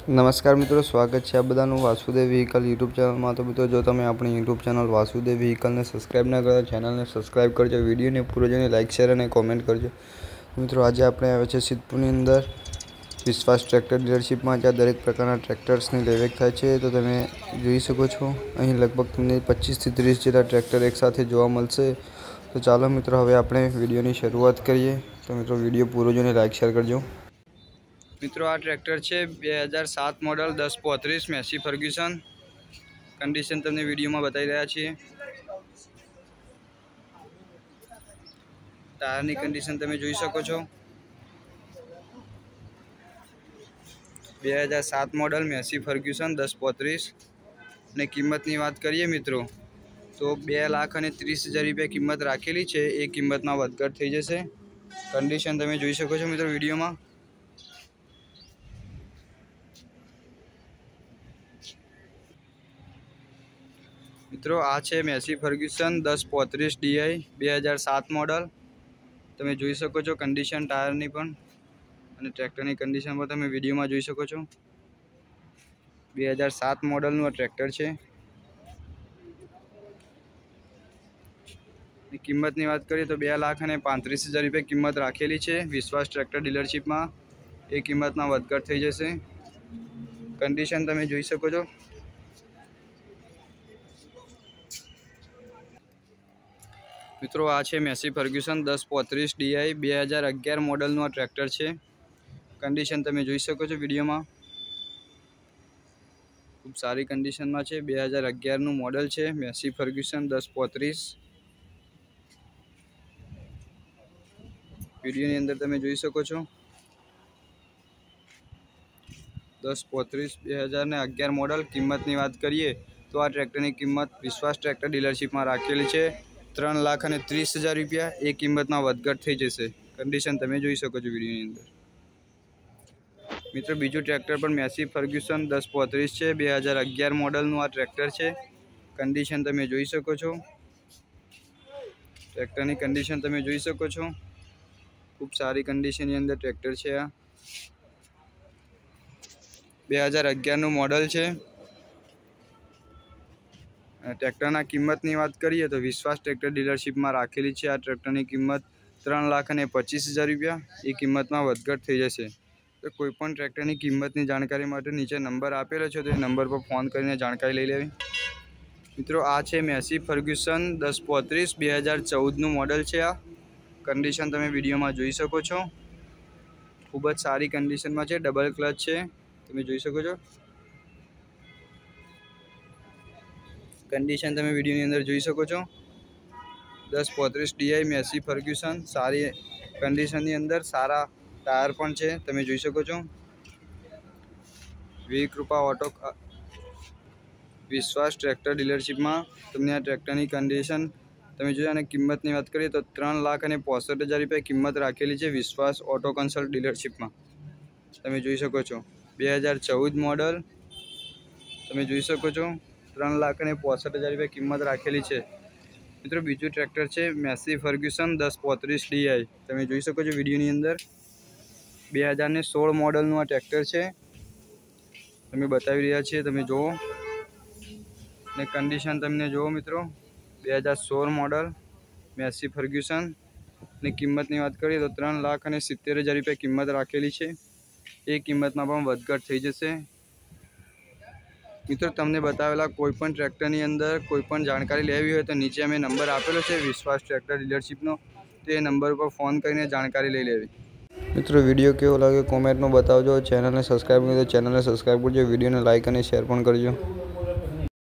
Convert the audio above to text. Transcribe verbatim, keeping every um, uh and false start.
नमस्कार मित्रों, स्वागत है आप बधाનું वासुदेव व्हीकल यूट्यूब चैनल में। तो मित्रों, जो તમે આપણી यूट्यूब चैनल वासुदेव व्हीकल ने सब्सक्राइब ना करो, चैनल ने सब्सक्राइब करजो, वीडियो ने पूरो જોઈને लाइक शेर और कॉमेंट करजो। मित्रों, आज આપણે આવે છે સિદ્ધપુરની અંદર વિશ્વાસ ટ્રેક્ટર ડીલરશીપમાં, જ્યાં દરેક પ્રકારના ટ્રેક્ટર્સની લેવેક થાય છે। તો તમે જોઈ શકો છો અહીં લગભગ તમને પચીસ થી ત્રીસ જેટલા ટ્રેક્ટર એકસાથે જોવા મળશે। તો ચાલો મિત્રો, હવે આપણે વિડીયોની શરૂઆત કરીએ। તો મિત્રો, વિડીયો પૂરો જોઈને લાइक शेर કરજો। मित्रों, आ ट्रेक्टर है बे हज़ार सात मॉडल दस पोत्रीस मेसी फर्ग्यूसन। कंडीशन तमने वीडियो में बताई रहा छे। टायर की कंडीशन तमे जोई सको छो। बे हज़ार सात मॉडल मेसी फर्ग्यूसन दस पोत्रीस ने किंमत की बात करिए मित्रों, तो बे लाख और तीस हज़ार रुपया किंमत राखेली है। ए किंमत में वधघट थई जशे। कंडीशन तमे जोई सको छो मित्रों वीडियो में। मित्रों, आ है मेसी फर्ग्यूसन दस पोत्रीस डीआई बे हज़ार सात मॉडल। तमे जोई सको छो कंडीशन टायर नी पण अने ट्रेक्टर की कंडीशन पर तमे वीडियो में जोई सको छो। बे हज़ार सात मॉडल नु ट्रेक्टर है। किंमत की बात करिए तो बे लाख और पैंतीस हज़ार रुपया किंमत राखेली है। विश्वास ट्रेक्टर डीलरशीप में ए किंमत में वधघट थई जशे। कंडीशन तमे जोई सको छो। मित्रों, आ है मेसी फर्ग्यूसन दस पोत्रीस डीआई बे हज़ार अगियार मॉडल नु ट्रेक्टर है। कंडीशन तमे जोई सको छो वीडियो में। खूब सारी कंडीशन में है। बे हज़ार अगियार नु मॉडल है मेसी फर्ग्यूसन दस पोत्रीस। वीडियो नी अंदर तमे जोई सको छो दस पोत्रीस बे हज़ार ने अगियार मॉडल। किंमत की बात करिए तो आ ट्रेक्टर की किंमत विश्वास ट्रेक्टर डीलरशीप में राखेली है त्रण लाख और तीस हज़ार रुपया। ए किंमत में वधघट थई जशे। कंडीशन तमे जोई सको छो वीडियो अंदर। मित्रों, बीजू ट्रेक्टर पर मेसी फर्ग्यूसन दस पोत्रीस है। बे हज़ार अगियार मॉडल नु आ ट्रेक्टर है। कंडीशन तमे जोई सको छो। ट्रेक्टर की कंडीशन तमे जोई सको छो। खूब सारी कंडीशन अंदर ट्रेक्टर है। आ बे हज़ार अगियार नु मॉडल है। ट्रेक्टर की किंमत की बात करिए तो विश्वास ट्रेक्टर डीलरशीप में राखेली है। आ ट्रेक्टर की किंमत त्रण लाख और पच्चीस हज़ार रुपया। ये किंमत में वधघट थई जशे। तो कोईपण ट्रेक्टर की किंमत की जानकारी माटे नीचे नंबर आपेलो है, तो नंबर पर फोन करीने जानकारी लई लेवी। मित्रों, आ है मेसी फर्ग्यूसन दस पोत्रीस बे हज़ार चौदह नु मॉडल है। आ कंडीशन तमे वीडियो में जोई सको छो। खूब ज सारी कंडीशन में है। डबल क्लच है, तमे जोई सको छो। कंडीशन तमे वीडियो अंदर जोई सको छो। दस पोत्रीस डीआई मेसी फर्ग्यूसन सारी कंडीशन अंदर सारा टायर पण छे, तमे जोई सको छो। वी कृपा ऑटो विश्वास ट्रेक्टर डीलरशीप में तमने आ ट्रेक्टर की कंडीशन तमे जोई। अने किंमत की बात करिए तो त्रण लाख और पैंसठ हज़ार रुपया किंमत राखेली है विश्वास ऑटो कंसल्ट डीलरशीप में। तमे जोई सको छो। बे हज़ार चौदह मॉडल तमे जोई सको छो। त्रण लाख और पैंसठ हज़ार रुपया किंमत राखेली है। मित्रों, बीजू ट्रेक्टर है मेसी फर्ग्यूसन दस पोत्रीस डीआई। तमे जोई सको छो वीडियो नी अंदर। बे हज़ार ने सोल मॉडल नु आ ट्रेक्टर है। तमे बतावी रह्या छीए, तमे जोवो ने कंडीशन तमने जोवो मित्रों। बे हज़ार सोल मॉडल मेसी फर्ग्यूसन ने किंमत की बात करिए तो त्रण लाख और सित्तेर हज़ार रुपया किंमत राखेली है। ये किंमत में पण वधघट थई जशे। मित्रों, तमने बतावेला कोईपण ट्रेक्टर की अंदर कोईपण जानकारी लेवी हो तो नीचे अमे नंबर आपेलो है विश्वास ट्रेक्टर डीलरशीपनो, तो ये नंबर पर फोन करीने जानकारी लई लेवी। मित्रों, वीडियो केवो लागे कॉमेंट में बतावजो। चैनल ने सब्सक्राइब नहीं तो चैनल ने सब्सक्राइब करजो। वीडियो ने लाइक और शेर पण करजो।